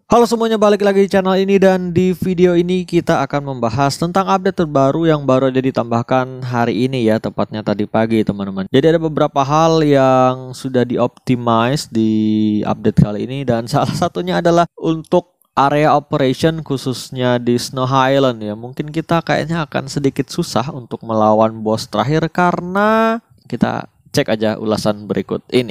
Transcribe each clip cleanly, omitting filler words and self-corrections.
Halo semuanya, balik lagi di channel ini, dan di video ini kita akan membahas tentang update terbaru yang baru aja ditambahkan hari ini ya, tepatnya tadi pagi teman-teman. Jadi ada beberapa hal yang sudah dioptimize di update kali ini, dan salah satunya adalah untuk area operation khususnya di Snow Island ya. Mungkin kita kayaknya akan sedikit susah untuk melawan bos terakhir karena kita cek aja ulasan berikut ini.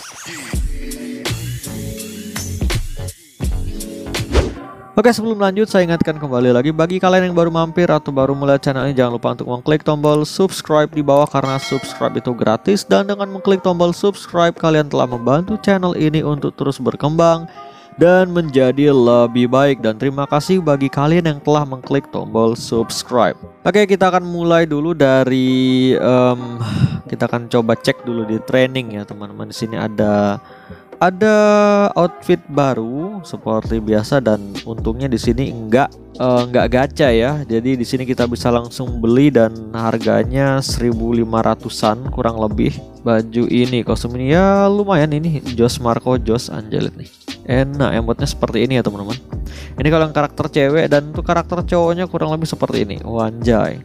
Oke, sebelum lanjut saya ingatkan kembali lagi bagi kalian yang baru mampir atau baru mulai channel ini, jangan lupa untuk mengklik tombol subscribe di bawah karena subscribe itu gratis, dan dengan mengklik tombol subscribe kalian telah membantu channel ini untuk terus berkembang dan menjadi lebih baik. Dan terima kasih bagi kalian yang telah mengklik tombol subscribe. Oke, kita akan mulai dulu dari kita akan coba cek dulu di training ya teman-teman. Di sini ada outfit baru seperti biasa, dan untungnya di sini enggak gacha ya. Jadi di sini kita bisa langsung beli dan harganya 1.500-an kurang lebih. Baju ini, kostum ini ya lumayan, ini Josh Marco Josh Angelit nih. Enak, emotnya seperti ini ya teman-teman. Ini kalau yang karakter cewek, dan untuk karakter cowoknya kurang lebih seperti ini. Wanjay.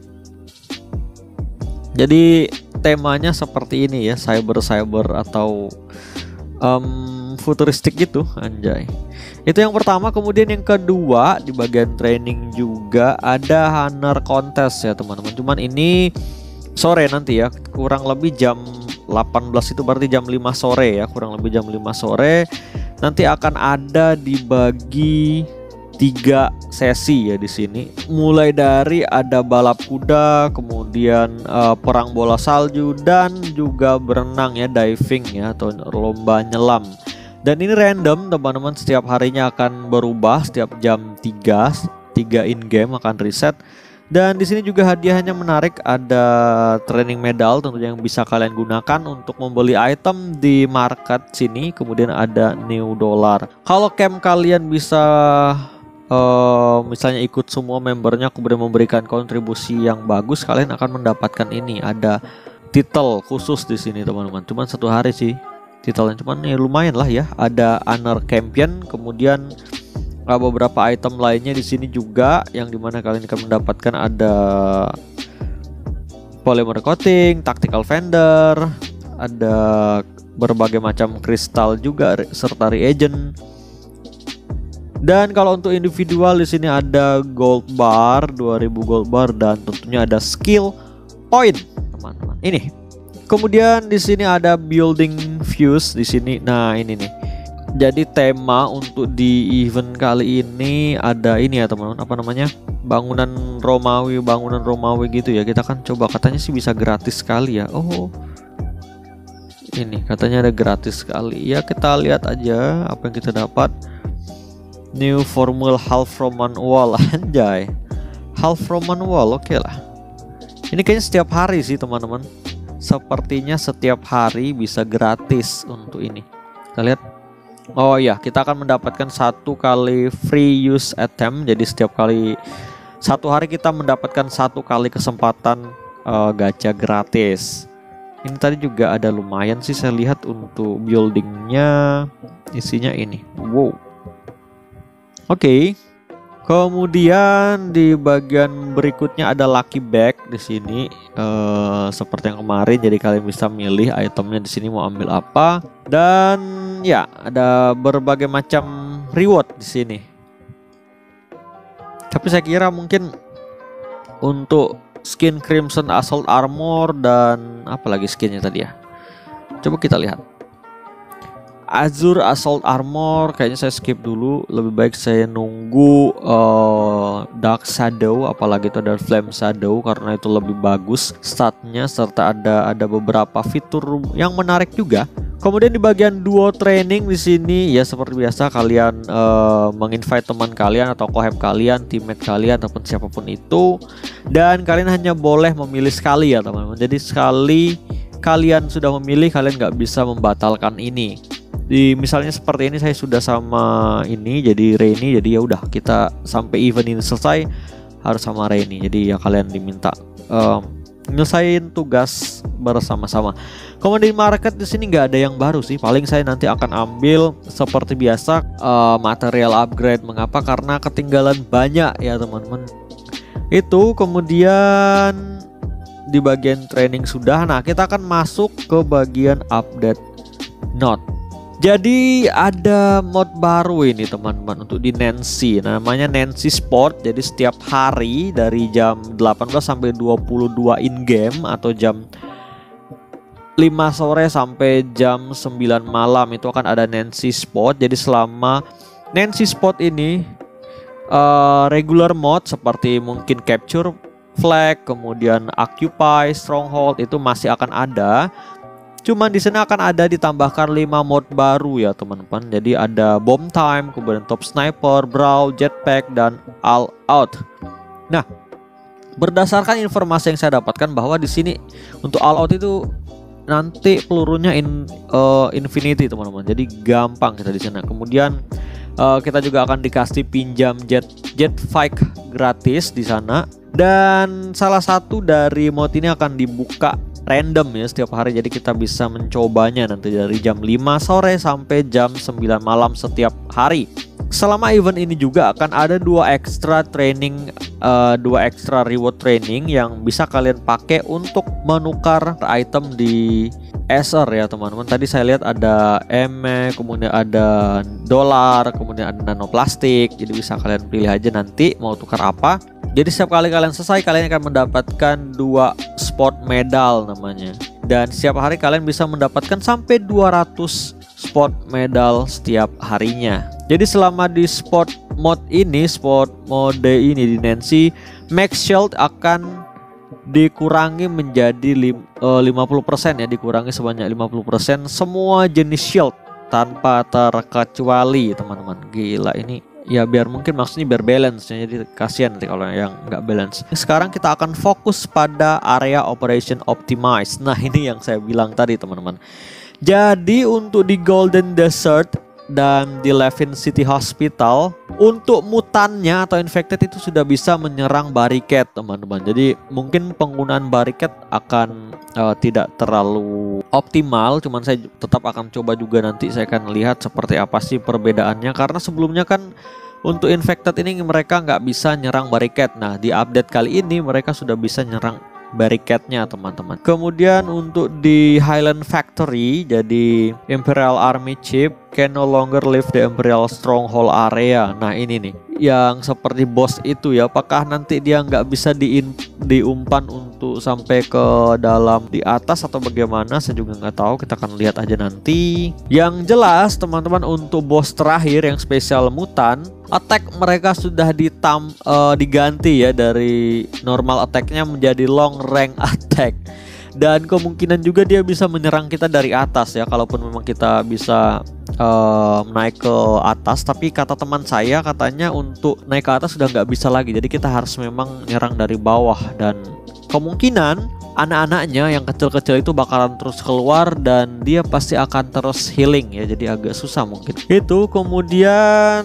Jadi temanya seperti ini ya, cyber atau futuristik gitu, anjay. Itu yang pertama. Kemudian yang kedua, di bagian training juga ada Hunter Contest ya teman-teman. Cuman ini sore nanti ya, kurang lebih jam 18, itu berarti jam 5 sore ya, kurang lebih jam 5 sore. Nanti akan ada dibagi 3 sesi ya di sini. Mulai dari ada balap kuda, kemudian perang bola salju, dan juga berenang ya, diving ya, atau lomba nyelam. Dan ini random teman-teman, setiap harinya akan berubah setiap jam 3 in game akan reset. Dan di sini juga hadiahnya menarik, ada training medal tentunya yang bisa kalian gunakan untuk membeli item di market sini. Kemudian ada new dollar. Kalau camp kalian bisa misalnya ikut semua membernya kemudian memberikan kontribusi yang bagus, kalian akan mendapatkan ini, ada titel khusus di sini teman-teman. Cuman 1 hari sih titelnya, cuman ya lumayan lah ya. Ada honor champion, kemudian beberapa item lainnya di sini juga, yang dimana kalian akan mendapatkan ada polymer coating, tactical vendor, ada berbagai macam kristal juga, serta reagent. Dan kalau untuk individual di sini ada gold bar, 2000 gold bar, dan tentunya ada skill point, teman-teman. Ini. Kemudian di sini ada building fuse di sini. Nah, ini nih. Jadi tema untuk di event kali ini ada ini ya, teman-teman. Apa namanya? Bangunan Romawi gitu ya. Kita kan coba, katanya sih bisa gratis sekali ya. Oh. Ini katanya ada gratis sekali. Ya, kita lihat aja apa yang kita dapat. New Formal Half Roman Wall, anjay. Half Roman Wall, oke lah. Ini kayaknya setiap hari sih teman-teman. Sepertinya setiap hari bisa gratis untuk ini. Kita lihat. Oh ya, kita akan mendapatkan 1 kali free use attempt. Jadi setiap kali 1 hari kita mendapatkan 1 kali kesempatan gacha gratis. Ini tadi juga ada lumayan sih saya lihat untuk buildingnya, isinya ini. Wow. Oke. Kemudian di bagian berikutnya ada lucky bag di sini, seperti yang kemarin. Jadi kalian bisa milih itemnya di sini mau ambil apa, dan ya ada berbagai macam reward di sini. Tapi saya kira mungkin untuk skin Crimson Assault Armor dan apalagi skinnya tadi ya. Coba kita lihat. Azure Assault Armor kayaknya saya skip dulu, lebih baik saya nunggu Dark Shadow, apalagi itu ada Flame Shadow, karena itu lebih bagus statnya, serta ada beberapa fitur yang menarik juga. Kemudian di bagian duo training di sini ya, seperti biasa kalian menginvite teman kalian atau kohab kalian, teammate kalian, ataupun siapapun itu, dan kalian hanya boleh memilih sekali ya teman-teman. Jadi sekali kalian sudah memilih, kalian nggak bisa membatalkan ini. Misalnya seperti ini, saya sudah sama ini jadi Rainy, jadi ya udah kita sampai event ini selesai harus sama Rainy. Jadi ya kalian diminta nyelesain tugas bersama-sama. Commodity market di sini nggak ada yang baru sih. Paling saya nanti akan ambil seperti biasa material upgrade. Mengapa? Karena ketinggalan banyak ya teman-teman. Itu kemudian di bagian training sudah. Nah, kita akan masuk ke bagian update note. Jadi ada mod baru ini teman-teman untuk di Nancy, namanya Nancy Sport. Jadi setiap hari dari jam 18 sampai 22 in game atau jam 5 sore sampai jam 9 malam itu akan ada Nancy Sport. Jadi selama Nancy Sport ini regular mode seperti mungkin capture flag, kemudian occupy stronghold itu masih akan ada. Cuman di sini akan ada ditambahkan 5 mode baru ya teman-teman. Jadi ada bomb time, kemudian top sniper, brawl, jetpack, dan all out. Nah, berdasarkan informasi yang saya dapatkan bahwa di sini untuk all out itu nanti pelurunya infinity teman-teman. Jadi gampang kita di sana. Kemudian kita juga akan dikasih pinjam jetpack gratis di sana. Dan salah satu dari mode ini akan dibuka random ya setiap hari, jadi kita bisa mencobanya nanti dari jam 5 sore sampai jam 9 malam setiap hari. Selama event ini juga akan ada 2 extra reward training yang bisa kalian pakai untuk menukar item di Acer ya teman-teman. Tadi saya lihat ada eme, kemudian ada dolar, kemudian ada nanoplastik. Jadi bisa kalian pilih aja nanti mau tukar apa. Jadi setiap kali kalian selesai, kalian akan mendapatkan 2 sport medal namanya. Dan setiap hari kalian bisa mendapatkan sampai 200 sport medal setiap harinya. Jadi selama di sport mode ini di Nancy, max shield akan dikurangi menjadi 50% ya, dikurangi sebanyak 50% semua jenis shield tanpa terkecuali teman-teman. Gila ini. Ya biar mungkin maksudnya biar balance ya, jadi kasihan nanti kalau yang nggak balance. Sekarang kita akan fokus pada area operation optimize. Nah ini yang saya bilang tadi teman-teman. Jadi untuk di Golden Desert dan di Levin City Hospital, untuk mutannya atau infected itu sudah bisa menyerang barricade teman-teman. Jadi mungkin penggunaan barricade akan tidak terlalu optimal, cuman saya tetap akan coba juga, nanti saya akan lihat seperti apa sih perbedaannya. Karena sebelumnya kan untuk infected ini mereka nggak bisa nyerang barricade. Nah di update kali ini mereka sudah bisa nyerang barricade-nya teman-teman. Kemudian untuk di Highland Factory, jadi Imperial Army Chief can no longer leave the Imperial Stronghold area. Nah ini nih yang seperti boss itu ya, apakah nanti dia nggak bisa diumpan untuk sampai ke dalam di atas atau bagaimana, saya juga nggak tahu, kita akan lihat aja nanti. Yang jelas teman-teman, untuk boss terakhir yang spesial mutan, attack mereka sudah diganti ya dari normal attack-nya menjadi long range attack. Dan kemungkinan juga dia bisa menyerang kita dari atas ya, kalaupun memang kita bisa naik ke atas. Tapi kata teman saya, katanya untuk naik ke atas sudah nggak bisa lagi, jadi kita harus memang nyerang dari bawah. Dan kemungkinan anak-anaknya yang kecil-kecil itu bakalan terus keluar dan dia pasti akan terus healing ya, jadi agak susah mungkin itu. Kemudian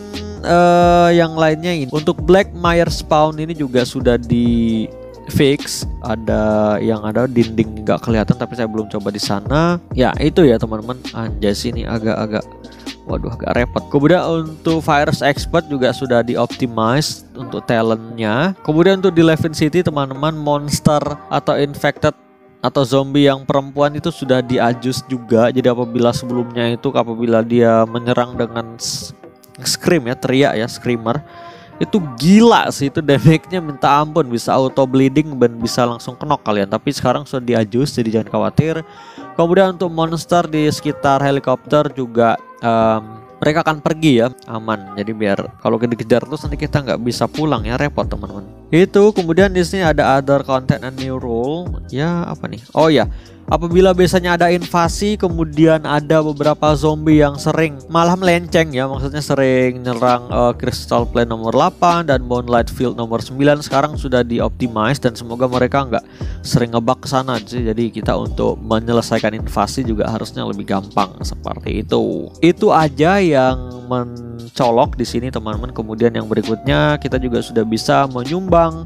yang lainnya ini untuk Black Mire Spawn ini juga sudah di fix, ada yang ada dinding nggak kelihatan, tapi saya belum coba di sana ya. Itu ya teman-teman, anjay sini agak repot. Kemudian untuk Virus Expert juga sudah dioptimize untuk talentnya. Kemudian untuk di Levin City teman-teman, monster atau infected atau zombie yang perempuan itu sudah di-adjust juga. Jadi apabila sebelumnya itu apabila dia menyerang dengan scream ya, teriak ya, screamer, itu gila sih, itu damage-nya minta ampun, bisa auto bleeding dan bisa langsung knock kalian. Tapi sekarang sudah di-adjust, jadi jangan khawatir. Kemudian untuk monster di sekitar helikopter juga mereka akan pergi ya, aman. Jadi biar kalau dikejar terus nanti kita nggak bisa pulang ya, repot teman-teman. Itu kemudian di sini ada other content and new rule. Ya apa nih? Oh ya, apabila biasanya ada invasi, kemudian ada beberapa zombie yang sering malah melenceng ya, maksudnya sering nyerang Crystal Plain nomor 8 dan Moonlight Field nomor 9, sekarang sudah dioptimize dan semoga mereka nggak sering ngebug ke sana sih. Jadi kita untuk menyelesaikan invasi juga harusnya lebih gampang seperti itu. Itu aja yang mencolok di sini teman-teman. Kemudian yang berikutnya kita juga sudah bisa menyumbang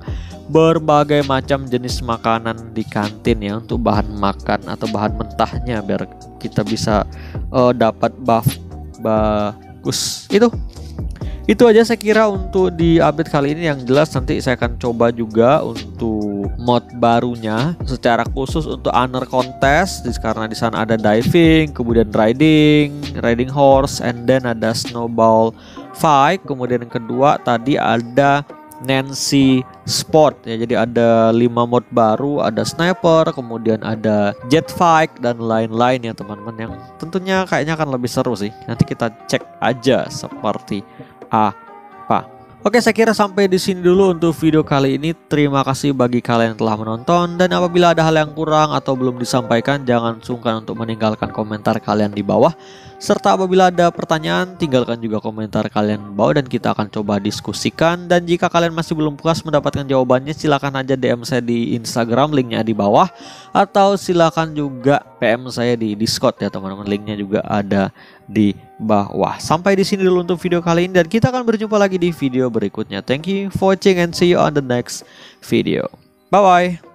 berbagai macam jenis makanan di kantin ya, untuk bahan makan atau bahan mentahnya biar kita bisa dapat buff bagus. Itu aja saya kira untuk di update kali ini. Yang jelas nanti saya akan coba juga untuk mod barunya secara khusus untuk honor contest, karena di sana ada diving, kemudian riding horse, and then ada snowball fight. Kemudian yang kedua tadi ada Nancy Sport ya. Jadi ada 5 mod baru, ada sniper, kemudian ada jet fight dan lain-lain ya teman-teman, yang tentunya kayaknya akan lebih seru sih. Nanti kita cek aja seperti apa. Oke, saya kira sampai di sini dulu untuk video kali ini. Terima kasih bagi kalian yang telah menonton, dan apabila ada hal yang kurang atau belum disampaikan, jangan sungkan untuk meninggalkan komentar kalian di bawah. Serta apabila ada pertanyaan, tinggalkan juga komentar kalian di bawah dan kita akan coba diskusikan. Dan jika kalian masih belum puas mendapatkan jawabannya, silakan aja DM saya di Instagram, linknya di bawah, atau silakan juga PM saya di Discord ya teman-teman, linknya juga ada di bawah. Sampai di sini dulu untuk video kali ini, dan kita akan berjumpa lagi di video berikutnya. Thank you for watching and see you on the next video. Bye bye.